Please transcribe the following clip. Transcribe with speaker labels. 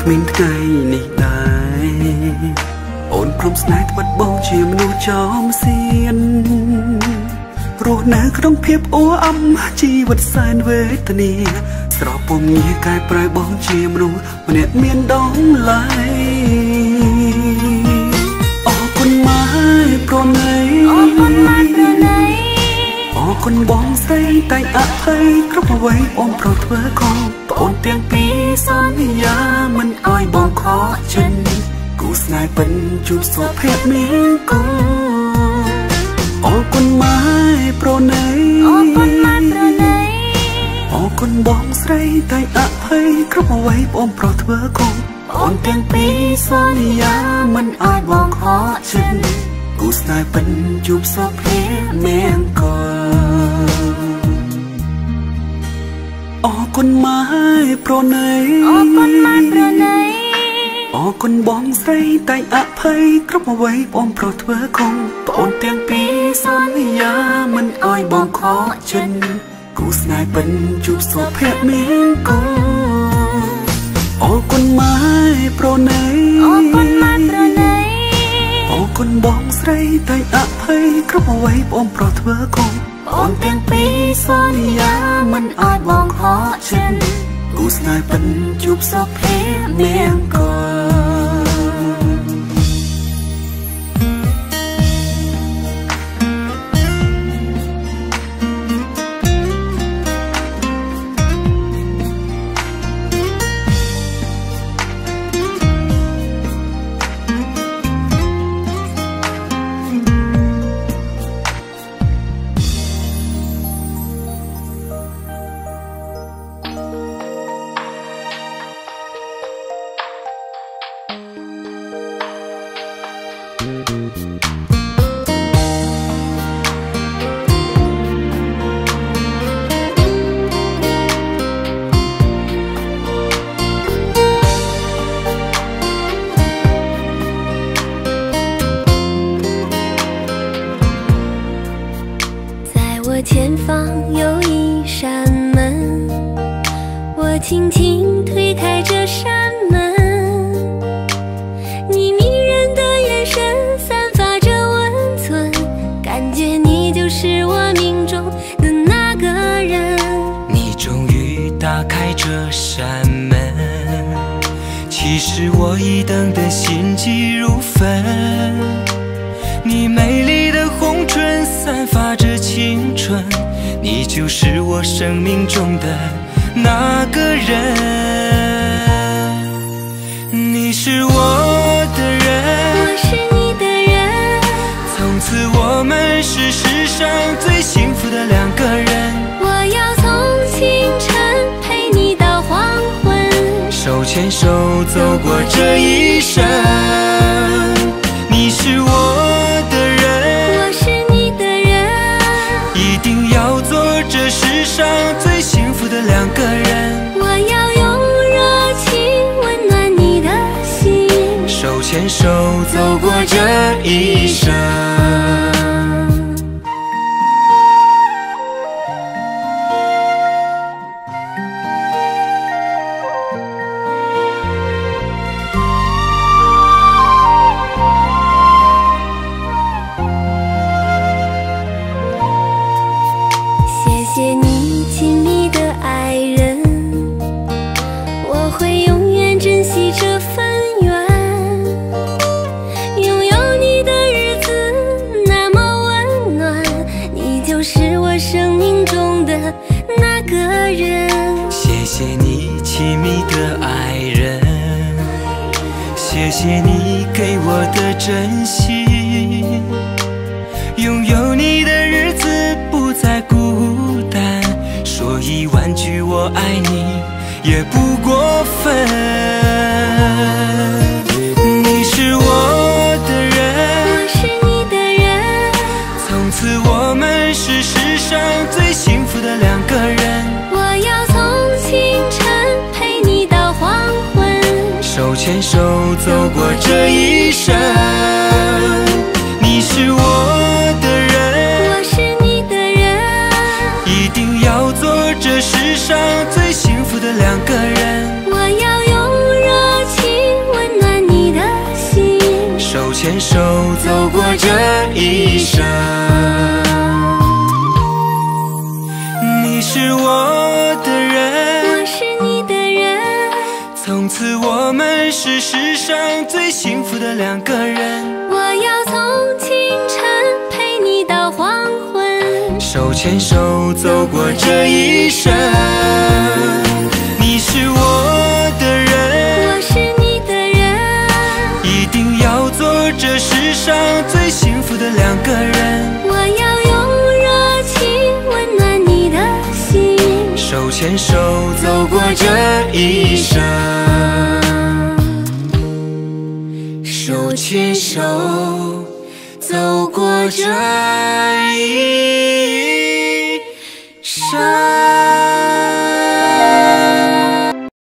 Speaker 1: គ្មានថ្ងៃនេះដែរអូនព្រមស្នេហ៍ត្បិតបងជាមនុស្សចំសៀនរស់នៅក្នុងភាពអួរអំជីវិតសែនវេទនាស្រពំងារកែប្រែបងជាមនុស្សម្នាក់មានតម្លៃអរគុណម៉ែប្រណីអរគុណម៉ែប្រណីអរគុណបងស្រីតែអភ័យគ្រប់អ្វីអូនប្រធ្វើខុសប្អូនទាំងពីរសន្យាមិនអោយបងខកចិត្តគូស្នេហ៍ពិនជួបសុភ័ក្រមានគូអរគុណម៉ែប្រណីអរគុណម៉ែប្រណីអរគុណបងស្រីតែអភ័យគ្រប់អ្វីបងប្រុសធ្វើខុសអូនទាំងពីរសន្យាមិនអោយបងខកចិត្តគូស្នេហ៍ពិនជួបសុភ័ក្រមានគូអរគុណម៉ែប្រណីអរគុណម៉ែប្រណីអរគុណបងស្រីតែអភ័យគ្រប់អ្វីបងប្រុសធ្វើខុសប្អូនទាំងពីរសន្យាមិនអោយបងខកចិត្តគូស្នេហ៍ពិនជួបសុភ័ក្រមានគូអរគុណម៉ែប្រណីអរគុណម៉ែប្រណីអរគុណបងស្រីតែអភ័យគ្រប់អ្វីបងប្រុសធ្វើខុសប្អូនទាំងពីរសន្យាមិនអោយបងខកចិត្តគូស្នេហ៍ពិនជួបសុភ័ក្រមានគូ
Speaker 2: 前方有一扇门，我轻轻推开这扇门，你迷人的眼神散发着温存，感觉你就是我命中的那个人。
Speaker 3: 你终于打开这扇门，其实我已等得心急如焚。你美丽的红唇散发着青春，你就是我生命中的那个人。你是我的人，
Speaker 2: 我是你的人，
Speaker 3: 从此我们是世上最幸福的两个人。
Speaker 2: 我要从清晨陪你到黄昏，
Speaker 3: 手牵手走过这一生。你是我这世上最幸福的两个人，
Speaker 2: 我要用热情温暖你的心，
Speaker 3: 手牵手走过这一生。
Speaker 2: 谢谢你亲密的爱人，我会永远珍惜这份缘。拥有你的日子那么温暖，你就是我生命中的那个人。
Speaker 3: 谢谢你亲密的爱人，谢谢你给我的珍惜。拥有你的日子不再孤单，说一万句我爱你也不过分。你是我的人，
Speaker 2: 我是你的人，
Speaker 3: 从此我们是世上最幸福的两个人。
Speaker 2: 我要从清晨陪你到黄昏，
Speaker 3: 手牵手走过这一生。你是我的人，
Speaker 2: 我是你的人，
Speaker 3: 一定要做这世上最幸福的两个人。
Speaker 2: 我要用热情
Speaker 3: 牵手走过这一生。你是我的人，
Speaker 2: 我是你的人，
Speaker 3: 从此我们是世上最幸福的两个人。
Speaker 2: 我要从清晨陪你到黄昏，
Speaker 3: 手牵手走过这一生。你是我的人，
Speaker 2: 我是你的人，
Speaker 3: 一定要做这世上最幸福的两个人。
Speaker 2: 我要用热情温暖你的心，
Speaker 3: 手牵手走过这一生，手牵手走过这